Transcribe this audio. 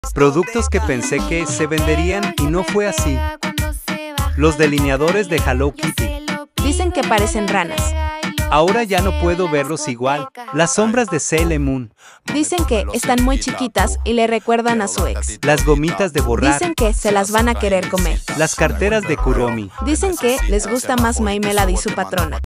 Productos que pensé que se venderían y no fue así. Los delineadores de Hello Kitty. Dicen que parecen ranas. Ahora ya no puedo verlos igual. Las sombras de Sailor Moon. Dicen que están muy chiquitas y le recuerdan a su ex. Las gomitas de borrar. Dicen que se las van a querer comer. Las carteras de Kuromi. Dicen que les gusta más May Melody y su patrona.